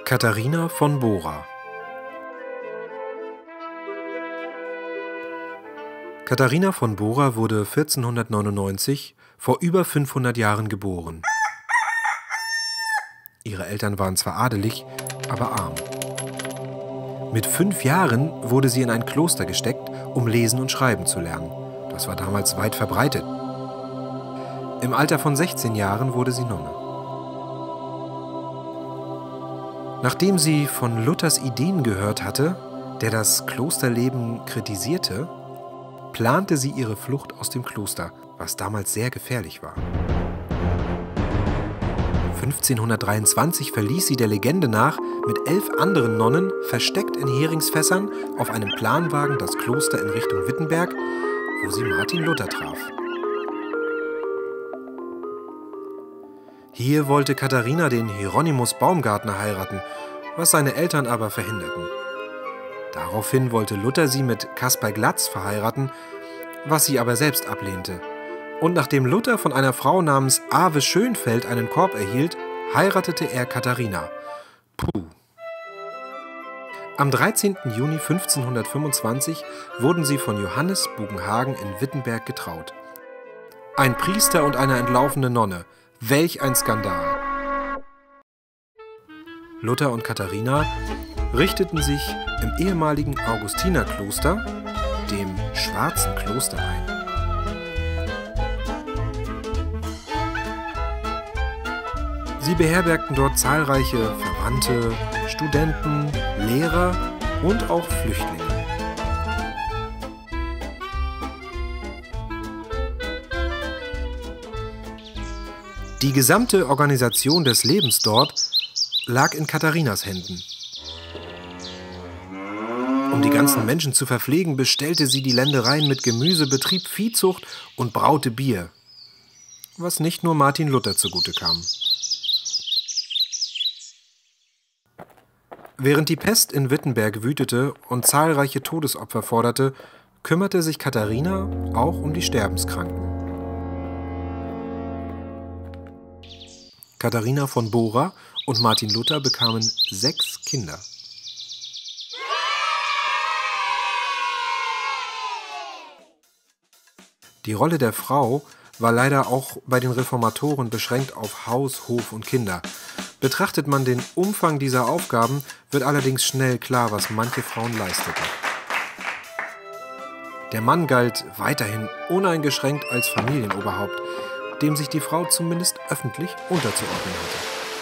Katharina von Bora. Katharina von Bora wurde 1499 vor über 500 Jahren geboren. Ihre Eltern waren zwar adelig, aber arm. Mit 5 Jahren wurde sie in ein Kloster gesteckt, um lesen und schreiben zu lernen. Das war damals weit verbreitet. Im Alter von 16 Jahren wurde sie Nonne. Nachdem sie von Luthers Ideen gehört hatte, der das Klosterleben kritisierte, plante sie ihre Flucht aus dem Kloster, was damals sehr gefährlich war. 1523 verließ sie der Legende nach mit 11 anderen Nonnen versteckt in Heringsfässern auf einem Planwagen das Kloster in Richtung Wittenberg, wo sie Martin Luther traf. Hier wollte Katharina den Hieronymus Baumgartner heiraten, was seine Eltern aber verhinderten. Daraufhin wollte Luther sie mit Caspar Glatz verheiraten, was sie aber selbst ablehnte. Und nachdem Luther von einer Frau namens Ave Schönfeld einen Korb erhielt, heiratete er Katharina. Puh. Am 13. Juni 1525 wurden sie von Johannes Bugenhagen in Wittenberg getraut. Ein Priester und eine entlaufene Nonne. Welch ein Skandal! Luther und Katharina richteten sich im ehemaligen Augustinerkloster, dem Schwarzen Kloster, ein. Sie beherbergten dort zahlreiche Verwandte, Studenten, Lehrer und auch Flüchtlinge. Die gesamte Organisation des Lebens dort lag in Katharinas Händen. Um die ganzen Menschen zu verpflegen, bestellte sie die Ländereien mit Gemüse, betrieb Viehzucht und braute Bier, was nicht nur Martin Luther zugute kam. Während die Pest in Wittenberg wütete und zahlreiche Todesopfer forderte, kümmerte sich Katharina auch um die Sterbenskranken. Katharina von Bora und Martin Luther bekamen 6 Kinder. Die Rolle der Frau war leider auch bei den Reformatoren beschränkt auf Haus, Hof und Kinder. Betrachtet man den Umfang dieser Aufgaben, wird allerdings schnell klar, was manche Frauen leisteten. Der Mann galt weiterhin uneingeschränkt als Familienoberhaupt, dem sich die Frau zumindest öffentlich unterzuordnen hatte.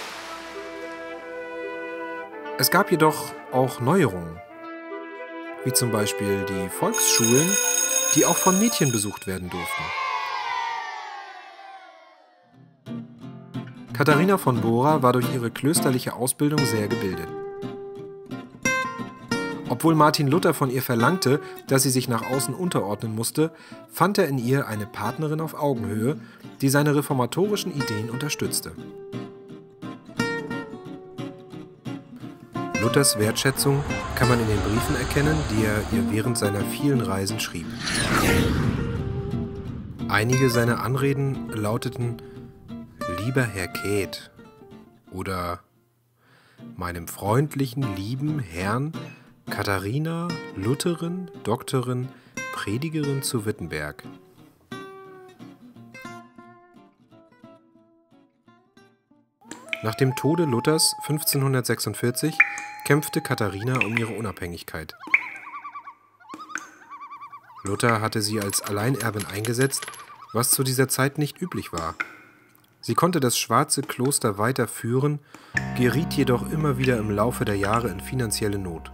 Es gab jedoch auch Neuerungen, wie zum Beispiel die Volksschulen, die auch von Mädchen besucht werden durften. Katharina von Bora war durch ihre klösterliche Ausbildung sehr gebildet. Obwohl Martin Luther von ihr verlangte, dass sie sich nach außen unterordnen musste, fand er in ihr eine Partnerin auf Augenhöhe, die seine reformatorischen Ideen unterstützte. Luthers Wertschätzung kann man in den Briefen erkennen, die er ihr während seiner vielen Reisen schrieb. Einige seiner Anreden lauteten: Lieber Herr Käth oder meinem freundlichen, lieben Herrn Katharina, Lutherin, Doktorin, Predigerin zu Wittenberg. Nach dem Tode Luthers 1546 kämpfte Katharina um ihre Unabhängigkeit. Luther hatte sie als Alleinerbin eingesetzt, was zu dieser Zeit nicht üblich war. Sie konnte das Schwarze Kloster weiter führen, geriet jedoch immer wieder im Laufe der Jahre in finanzielle Not.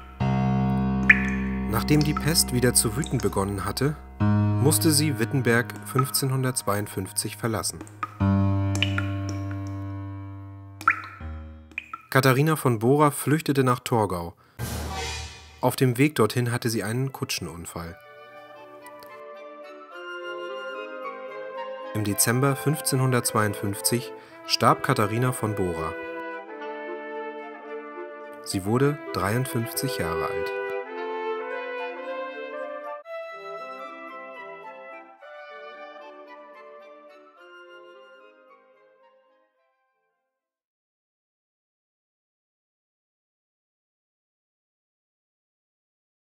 Nachdem die Pest wieder zu wüten begonnen hatte, musste sie Wittenberg 1552 verlassen. Katharina von Bora flüchtete nach Torgau. Auf dem Weg dorthin hatte sie einen Kutschenunfall. Im Dezember 1552 starb Katharina von Bora. Sie wurde 53 Jahre alt.